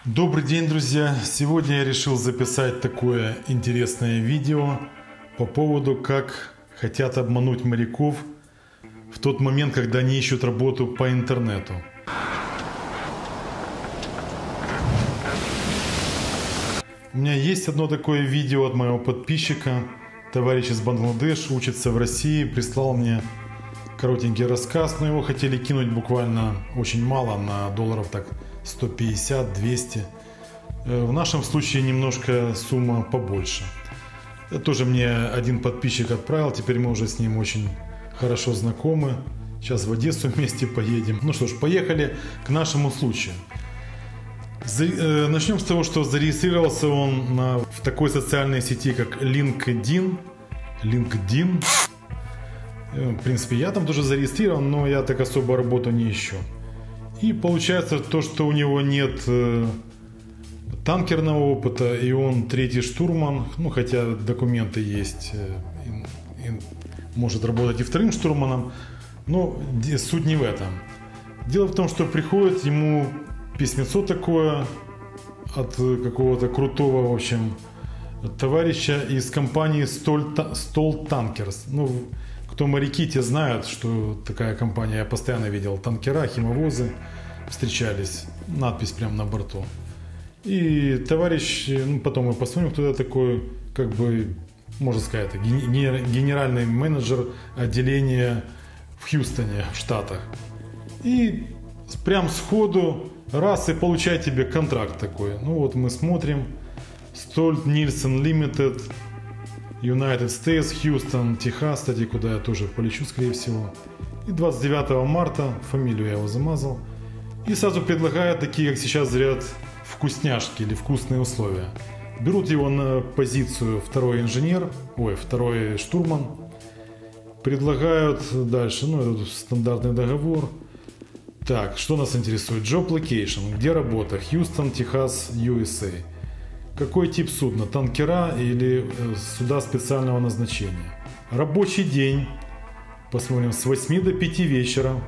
Добрый день, друзья! Сегодня я решил записать такое интересное видео по поводу, как хотят обмануть моряков в тот момент, когда они ищут работу по интернету. У меня есть одно такое видео от моего подписчика. Товарищ из Бангладеш, учится в России, прислал мне коротенький рассказ, но его хотели кинуть буквально очень мало, на долларов так 150-200. В нашем случае немножко сумма побольше. Это тоже мне один подписчик отправил, теперь мы уже с ним очень хорошо знакомы. Сейчас в Одессу вместе поедем. Ну что ж, поехали к нашему случаю. Начнем с того, что зарегистрировался он в такой социальной сети, как LinkedIn. В принципе, я там тоже зарегистрирован, но я так особо работу не ищу. И получается то, что у него нет танкерного опыта, и он третий штурман, ну хотя документы есть, может работать и вторым штурманом, но суть не в этом. Дело в том, что приходит ему письмецо такое от какого-то крутого, в общем, товарища из компании Stolt Tankers. Ну, кто моряки, те знают, что такая компания. Я постоянно видел танкера, химовозы встречались, надпись прямо на борту. И товарищ, ну, потом мы посмотрим, кто это такой, как бы, можно сказать, генеральный менеджер отделения в Хьюстоне, в Штатах. И прям сходу раз и получай тебе контракт такой. Ну вот мы смотрим. Stolt-Nielsen Limited, United States, Хьюстон, Техас, кстати, куда я тоже полечу, скорее всего. И 29 марта, фамилию я его замазал. И сразу предлагают такие, как сейчас говорят, вкусняшки или вкусные условия. Берут его на позицию второй штурман. Предлагают дальше, ну, это стандартный договор. Так, что нас интересует? Job location, где работа? Хьюстон, Техас, USA. Какой тип судна? Танкера или суда специального назначения? Рабочий день. Посмотрим, с 8 до 5 вечера.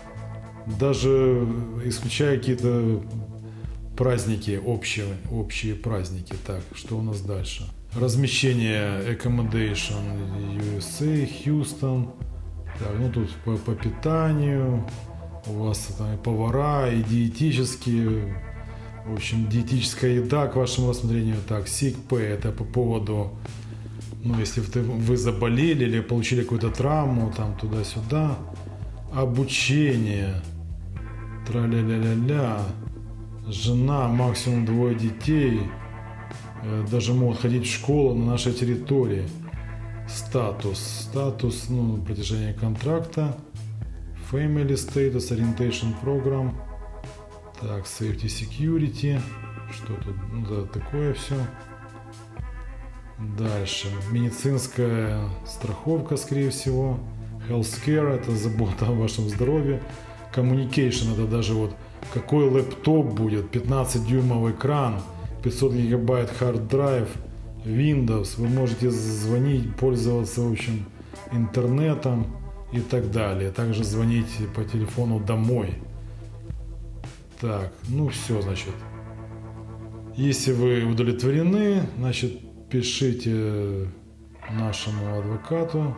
Даже исключая какие-то праздники, общие праздники. Так, что у нас дальше? Размещение accommodation USA, Хьюстон. Так, ну тут по питанию. У вас там и повара, и диетические. В общем, диетическая еда к вашему рассмотрению. Так, sick pay, это по поводу, ну, если вы заболели или получили какую-то травму, там, туда-сюда. Обучение. Тра-ля-ля-ля-ля. Жена, максимум 2 детей. Даже могут ходить в школу на нашей территории. Статус, ну, протяжение контракта. Family status, orientation program. Так, safety security. Что тут? Ну да, такое все. Дальше. Медицинская страховка, скорее всего. Healthcare, это забота о вашем здоровье. Communication, это даже вот какой лэптоп будет. 15-дюймовый экран. 500 гигабайт hard drive. Windows. Вы можете звонить, пользоваться, в общем, интернетом и так далее. Также звонить по телефону домой. Так, ну все, значит. Если вы удовлетворены, значит, пишите нашему адвокату.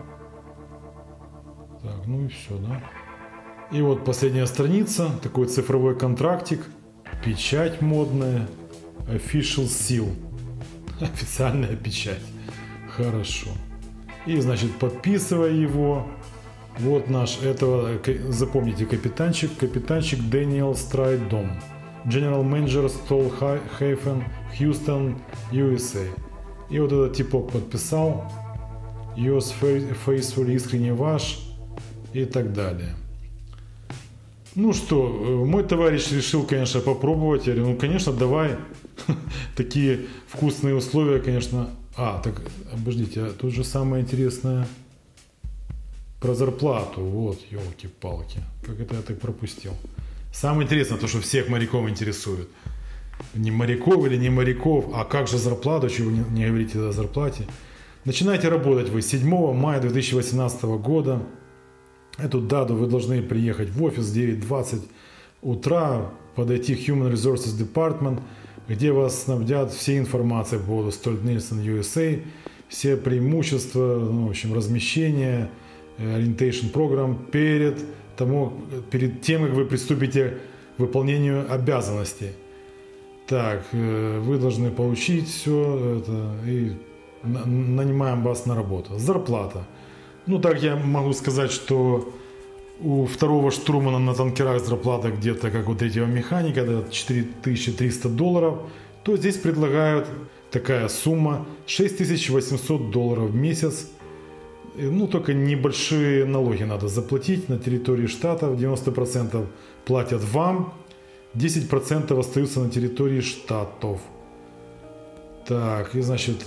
Так, ну и все, да. И вот последняя страница, такой цифровой контрактик, печать модная, official seal, официальная печать. Хорошо. И, значит, подписывая его. Вот наш, этого, запомните, капитанчик Дэниел Страйдом, General Manager Stolt Хьюстон, USA. И вот этот типок подписал, yours faithfully, искренне ваш, и так далее. Ну что, мой товарищ решил, конечно, попробовать. Я говорю, ну, конечно, давай. Такие вкусные условия, конечно. Так, обождите, тут же самое интересное... Про зарплату, вот, елки-палки, как это я так пропустил. Самое интересное, то, что всех моряков интересует. Не моряков или не моряков, а как же зарплата, чего вы не говорите о зарплате. Начинаете работать вы 7 мая 2018 года. Эту дату вы должны приехать в офис в 9:20 утра, подойти в Human Resources Department, где вас снабдят всей информацией по поводу Stolt-Nielsen USA, все преимущества, ну, в общем, размещения, orientation программ перед тем, как вы приступите к выполнению обязанностей. Так, вы должны получить все это и нанимаем вас на работу. Зарплата. Ну, так я могу сказать, что у второго штурмана на танкерах зарплата где-то как у третьего механика, это $4300, то здесь предлагают такая сумма $6800 в месяц. Ну, только небольшие налоги надо заплатить на территории штатов. 90% платят вам, 10% остаются на территории штатов. Так, и значит,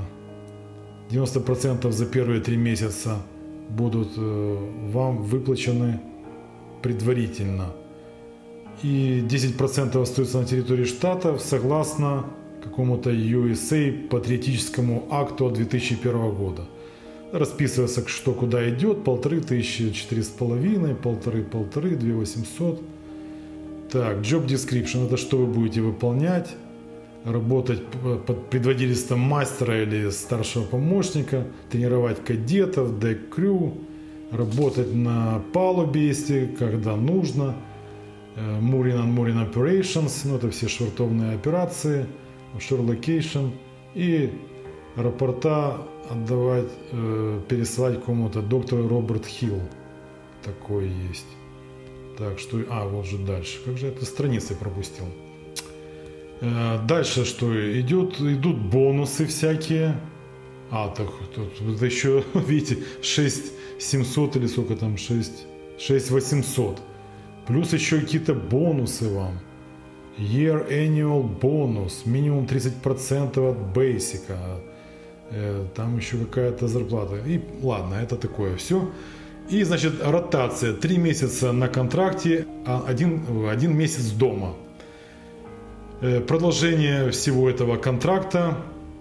90% за первые 3 месяца будут вам выплачены предварительно. И 10% остаются на территории штатов согласно какому-то USA патриотическому акту от 2001 года. Расписывается, что куда идет, 1500, 4,5, 1500, 2800. Так, job description, это что вы будете выполнять. Работать под предводительством мастера или старшего помощника, тренировать кадетов, deck crew, работать на палубе, если когда нужно, mooring and mooring operations, ну это все швартовные операции, offshore location, и рапорта отдавать, пересылать кому-то доктору Роберт Хилл, такой есть. Так, что, вот же дальше, как же я эту страницу пропустил. Дальше что идут бонусы всякие. Так тут еще, видите, 6700 или сколько там, 6800. Плюс еще какие-то бонусы вам. Year annual бонус, минимум 30% от бейсика. Там еще какая-то зарплата. И ладно, это такое все. И, значит, ротация. 3 месяца на контракте, один месяц дома. Продолжение всего этого контракта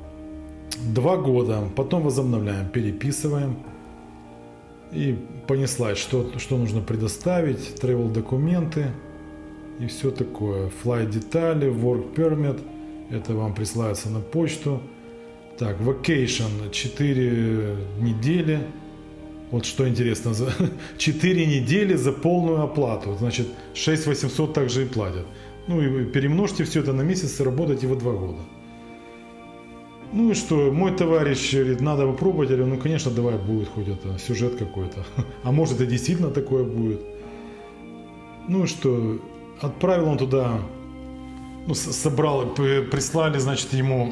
2 года. Потом возобновляем, переписываем. И понеслась, что нужно предоставить. Travel документы и все такое. Flight детали, work permit. Это вам присылается на почту. Так, vacation 4 недели. Вот что интересно, 4 недели за полную оплату. Значит, 6800 также и платят. Ну и перемножьте все это на месяц и работайте вы 2 года. Ну и что, мой товарищ говорит, надо попробовать. Я говорю, ну конечно, давай, будет хоть это сюжет какой-то. А может и действительно такое будет. Ну и что, отправил он туда, ну собрал, прислали, значит, ему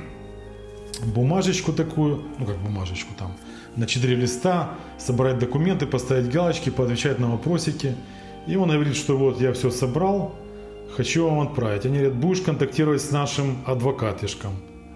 бумажечку такую, ну как бумажечку там, на 4 листа, собрать документы, поставить галочки, поотвечать на вопросики. И он говорит, что вот я все собрал, хочу вам отправить. Они говорят, будешь контактировать с нашим адвокатом.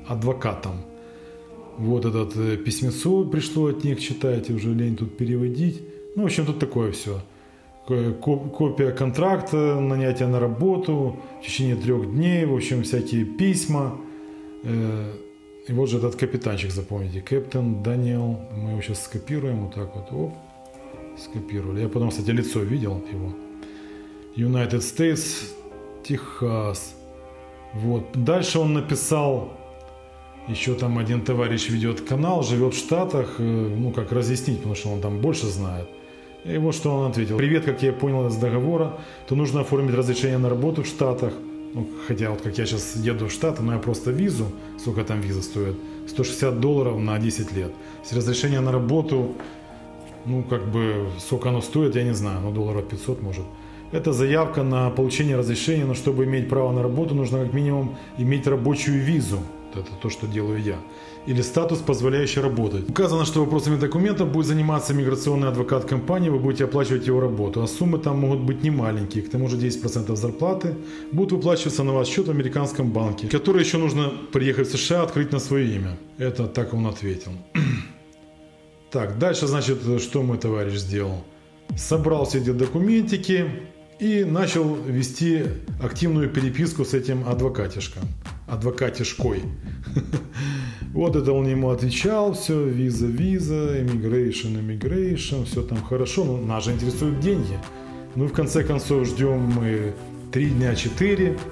Вот этот письмецо пришло от них, читайте, уже лень тут переводить. Ну, в общем, тут такое все. Копия контракта, нанятие на работу в течение 3 дней, в общем, всякие письма. И вот же этот капитанчик, запомните, Кэптен Даниэл. Мы его сейчас скопируем, вот так вот, оп, скопировали. Я потом, кстати, лицо видел его. United States, Техас. Вот. Дальше он написал, еще там один товарищ ведет канал, живет в Штатах, ну как разъяснить, потому что он там больше знает. И вот что он ответил. Привет, как я понял из договора, то нужно оформить разрешение на работу в Штатах. Ну, хотя вот как я сейчас еду в Штаты, но я просто визу, сколько там виза стоит, $160 на 10 лет. С разрешения на работу, ну как бы, сколько оно стоит, я не знаю, но $500 может. Это заявка на получение разрешения, но чтобы иметь право на работу, нужно как минимум иметь рабочую визу. Это то, что делаю я. Или статус, позволяющий работать. Указано, что вопросами документов будет заниматься миграционный адвокат компании, вы будете оплачивать его работу. А суммы там могут быть не маленькие. К тому же 10% зарплаты будут выплачиваться на ваш счет в американском банке, который еще нужно приехать в США, открыть на свое имя. Это так он ответил. Так, дальше, значит, что мой товарищ сделал? Собрал все эти документики и начал вести активную переписку с этим адвокатишкой. Вот это он ему отвечал, все, виза, immigration, все там хорошо, но нас же интересуют деньги. Ну и в конце концов ждем мы 3 дня 4,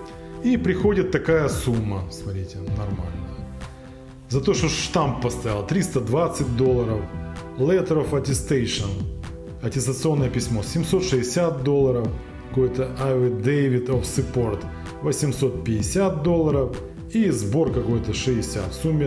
И приходит такая сумма, смотрите, нормальная. За то, что штамп поставил, $320. Letter of attestation, аттестационное письмо, $760. Какой-то affidavit of support, $850. И сбор какой-то 60, в сумме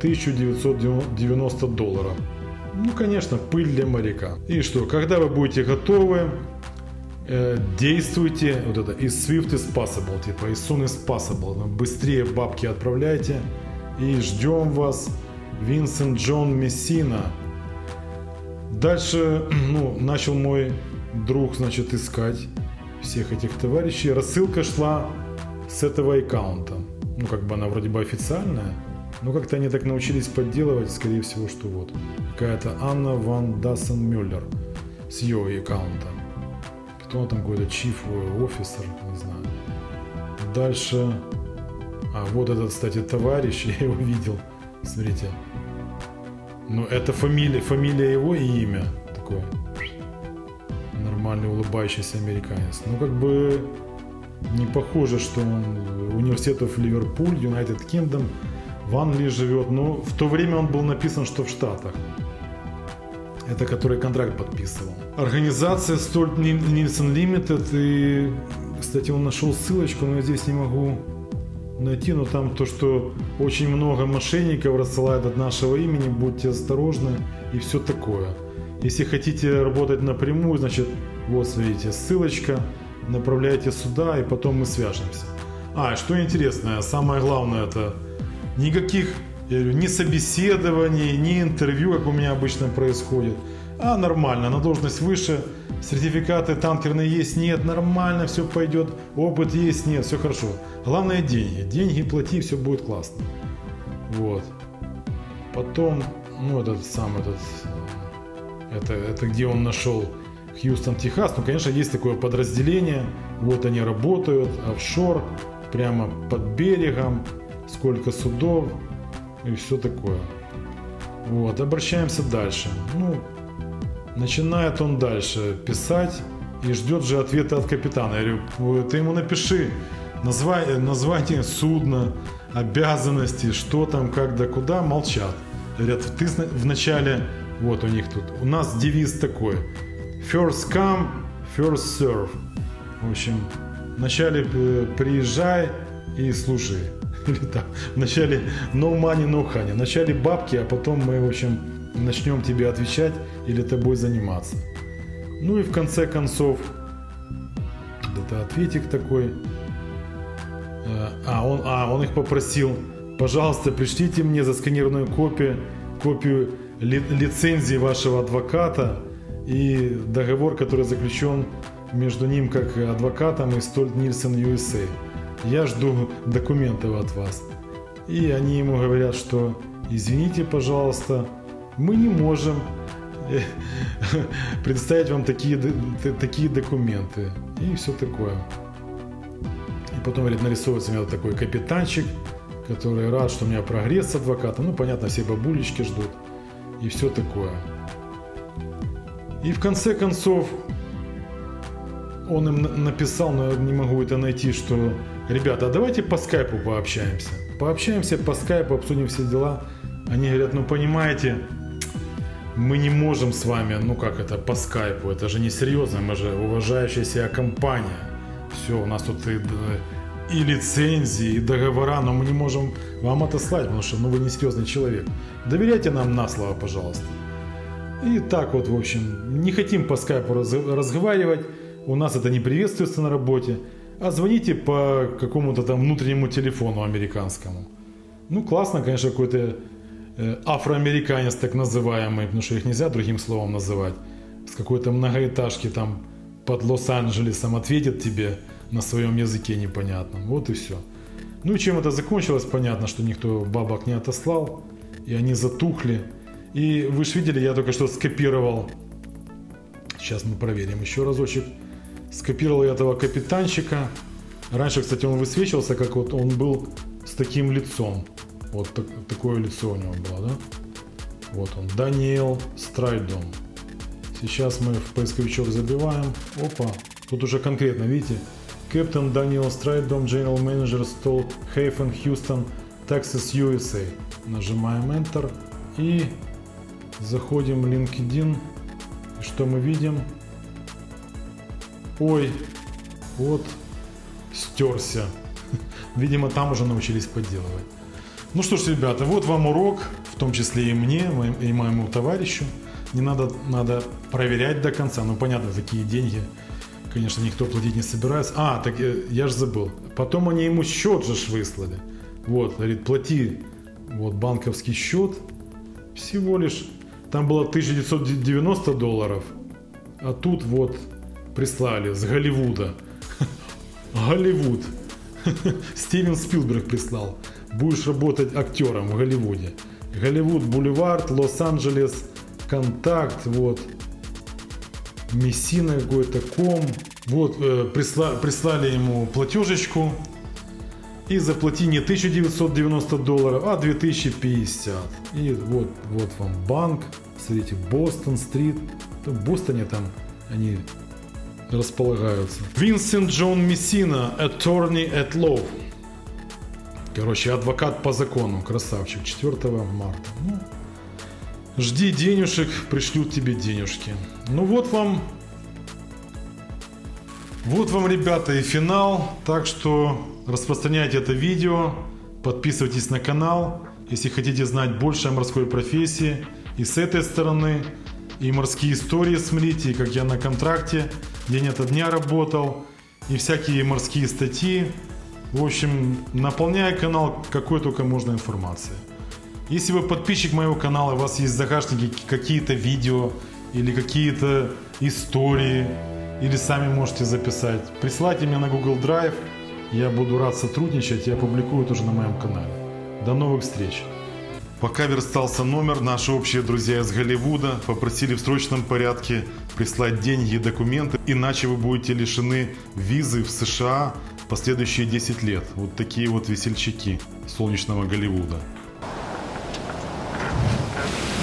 $1990. Ну, конечно, пыль для моряка. И что, когда вы будете готовы, действуйте, вот это, as swift as possible, типа as soon as possible, быстрее бабки отправляйте, и ждем вас, Винсент Джон Мессина. Дальше, ну, начал мой друг, значит, искать всех этих товарищей. Рассылка шла с этого аккаунта. Ну, как бы она вроде бы официальная, но как-то они так научились подделывать, скорее всего, что вот. Какая-то Анна Ван Дассен Мюллер с ее аккаунта. Кто там, какой-то chief officer, не знаю. Дальше. А, вот этот, кстати, товарищ, я его видел. Смотрите. Ну, это фамилия его и имя. Такой нормальный улыбающийся американец. Ну, как бы не похоже, что он университетов Ливерпуль, Юнайтед Кингдом, в Англии живет. Но в то время он был написан, что в Штатах. Это который контракт подписывал. Организация Stolt Nielsen Limited. И, кстати, он нашел ссылочку, но я здесь не могу найти. Но там то, что очень много мошенников рассылают от нашего имени. Будьте осторожны и все такое. Если хотите работать напрямую, значит, вот смотрите, ссылочка. Направляйте сюда, и потом мы свяжемся. А, что интересно, самое главное, это никаких, я говорю, ни собеседований, ни интервью, как у меня обычно происходит. А нормально, на должность выше, сертификаты танкерные есть, нет, нормально, все пойдет, опыт есть, нет, все хорошо. Главное деньги, деньги плати, все будет классно. Вот. Потом, ну это где он нашел Хьюстон, Техас. Ну, конечно, есть такое подразделение. Вот они работают, офшор, прямо под берегом, сколько судов и все такое. Вот, обращаемся дальше. Ну, начинает он дальше писать и ждет же ответа от капитана. Я говорю, ты ему напиши название судна, обязанности, что там, как да куда. Молчат. Говорят, ты вначале, вот у них тут, у нас девиз такой: first come, first serve. В общем, вначале приезжай и служи. Или так. Вначале no money, no honey. Вначале бабки, а потом мы, в общем, начнем тебе отвечать или тобой заниматься. Ну и в конце концов, это ответик такой. Он их попросил: пожалуйста, пришлите мне засканированную копию лицензии вашего адвоката и договор, который заключен между ним как адвокатом и Stolt Nielsen USA. Я жду документов от вас. И они ему говорят, что извините, пожалуйста, мы не можем представить вам такие документы. И все такое. И потом, говорит, нарисовывается у меня такой капитанчик, который рад, что у меня прогресс с адвокатом. Ну, понятно, все бабулечки ждут. И все такое. И в конце концов он им написал, но я не могу это найти, что: ребята, а давайте по скайпу пообщаемся. Пообщаемся по скайпу, обсудим все дела. Они говорят, ну понимаете, мы не можем с вами, ну как это, по скайпу, это же не серьезно, мы же уважающая себя компания. Все, у нас тут и лицензии, и договора, но мы не можем вам отослать, потому что вы не серьезный человек. Доверяйте нам на слово, пожалуйста. И так вот, в общем, не хотим по скайпу разговаривать, у нас это не приветствуется на работе, а звоните по какому-то там внутреннему телефону американскому. Ну, классно, конечно, какой-то афроамериканец так называемый, потому что их нельзя другим словом называть, с какой-то многоэтажки там под Лос-Анджелесом ответит тебе на своем языке непонятном. Вот и все. Ну и чем это закончилось, понятно, что никто бабок не отослал, и они затухли. И вы же видели, я только что скопировал, сейчас мы проверим еще разочек, скопировал я этого капитанчика. Раньше, кстати, он высвечивался, как вот он был с таким лицом. Вот такое лицо у него было, да? Вот он, Даниэл Страйдон. Сейчас мы в поисковичок забиваем. Опа, тут уже конкретно, видите, Captain Daniel Stridom, General Manager Stoll Haven, Houston, Texas, USA. Нажимаем Enter и заходим в LinkedIn. И что мы видим? Ой, вот, стерся. Видимо, там уже научились подделывать. Ну что ж, ребята, вот вам урок, в том числе и мне, и моему товарищу. Не надо проверять до конца. Ну, понятно, такие деньги, конечно, никто платить не собирается. А, так я же забыл. Потом они ему счет же выслали. Вот, говорит, плати, вот, банковский счет. Всего лишь, там было $1990, а тут вот прислали с Голливуда. Голливуд. Стивен Спилберг прислал. Будешь работать актером в Голливуде. Голливуд, Бульвар, Лос-Анджелес, Контакт, вот. Мессина какой-то, ком. Вот, прислали ему платежечку. И заплати не $1990, а $2050. И вот вам банк. Смотрите, Бостон-стрит. В Бостоне там они располагаются. Винсент Джон Мессина, attorney at law. Короче, адвокат по закону, красавчик, 4 марта. Ну, жди денежек, пришлют тебе денежки. Ну вот вам, ребята, и финал. Так что распространяйте это видео, подписывайтесь на канал, если хотите знать больше о морской профессии. И с этой стороны, и морские истории смотрите, и как я на контракте день ото дня работал, и всякие морские статьи. В общем, наполняя канал какой только можно информацией. Если вы подписчик моего канала, у вас есть в загашнике какие-то видео или какие-то истории, или сами можете записать, присылайте мне на Google Drive, я буду рад сотрудничать и опубликую тоже на моем канале. До новых встреч! Пока верстался номер, наши общие друзья из Голливуда попросили в срочном порядке прислать деньги и документы, иначе вы будете лишены визы в США последующие 10 лет. Вот такие вот весельчаки солнечного Голливуда.